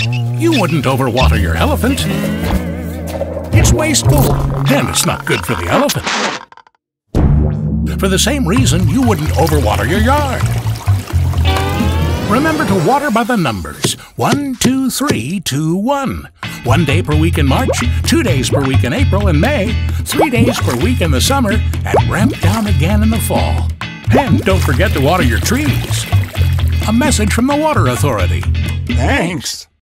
You wouldn't overwater your elephant. It's wasteful, and it's not good for the elephant. For the same reason, you wouldn't overwater your yard. Remember to water by the numbers. 1, 2, 3, 2, 1. 1 day per week in March, 2 days per week in April and May, 3 days per week in the summer, and ramp down again in the fall. And don't forget to water your trees. A message from the Water Authority. Thanks.